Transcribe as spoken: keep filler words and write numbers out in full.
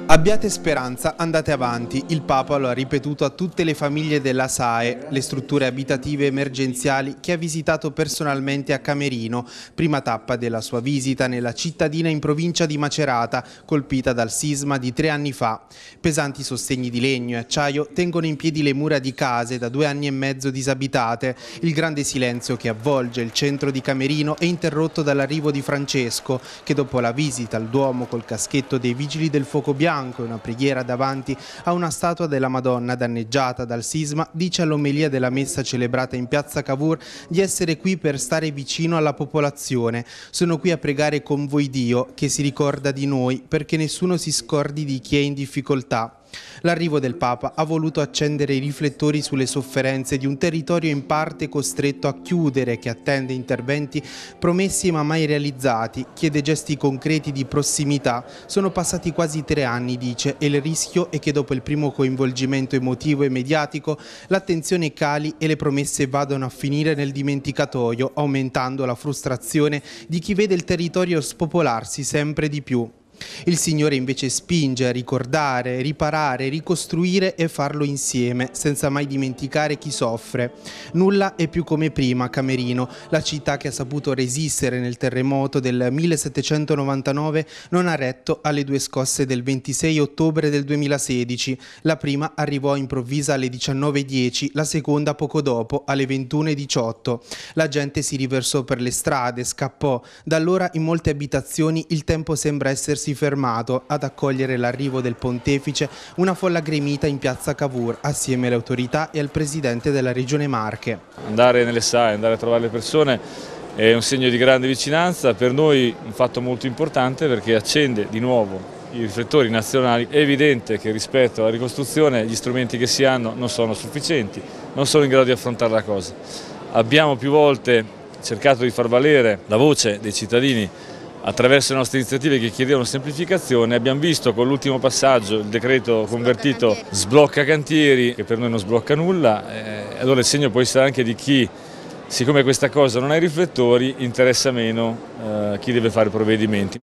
Abbiate speranza, andate avanti. Il Papa lo ha ripetuto a tutte le famiglie della S A E, le strutture abitative emergenziali che ha visitato personalmente a Camerino, prima tappa della sua visita nella cittadina in provincia di Macerata, colpita dal sisma di tre anni fa. Pesanti sostegni di legno e acciaio tengono in piedi le mura di case da due anni e mezzo disabitate. Il grande silenzio che avvolge il centro di Camerino è interrotto dall'arrivo di Francesco, che dopo la visita al Duomo col caschetto dei Vigili del Fuoco Bianco e una preghiera davanti a una statua della Madonna danneggiata dal sisma, dice all'omelia della messa celebrata in piazza Cavour di essere qui per stare vicino alla popolazione. Sono qui a pregare con voi Dio, che si ricorda di noi, perché nessuno si scordi di chi è in difficoltà. L'arrivo del Papa ha voluto accendere i riflettori sulle sofferenze di un territorio in parte costretto a chiudere, che attende interventi promessi ma mai realizzati, chiede gesti concreti di prossimità. Sono passati quasi tre anni, dice, e il rischio è che dopo il primo coinvolgimento emotivo e mediatico l'attenzione cali e le promesse vadano a finire nel dimenticatoio, aumentando la frustrazione di chi vede il territorio spopolarsi sempre di più. Il Signore invece spinge a ricordare, riparare, ricostruire e farlo insieme, senza mai dimenticare chi soffre. Nulla è più come prima a Camerino, la città che ha saputo resistere nel terremoto del millesettecentonovantanove non ha retto alle due scosse del ventisei ottobre del duemilasedici. La prima arrivò improvvisa alle diciannove e dieci, la seconda poco dopo alle ventuno e diciotto. La gente si riversò per le strade, scappò. Da allora in molte abitazioni il tempo sembra essersi fermato. Ad accogliere l'arrivo del pontefice una folla gremita in piazza Cavour assieme alle autorità e al presidente della regione Marche. Andare nelle S A E, andare a trovare le persone è un segno di grande vicinanza, per noi un fatto molto importante perché accende di nuovo i riflettori nazionali. È evidente che rispetto alla ricostruzione gli strumenti che si hanno non sono sufficienti, non sono in grado di affrontare la cosa. Abbiamo più volte cercato di far valere la voce dei cittadini attraverso le nostre iniziative che chiedevano semplificazione. Abbiamo visto con l'ultimo passaggio il decreto convertito sblocca cantieri, che per noi non sblocca nulla, eh, allora il segno può essere anche di chi, siccome questa cosa non ha i riflettori, interessa meno eh, chi deve fare provvedimenti.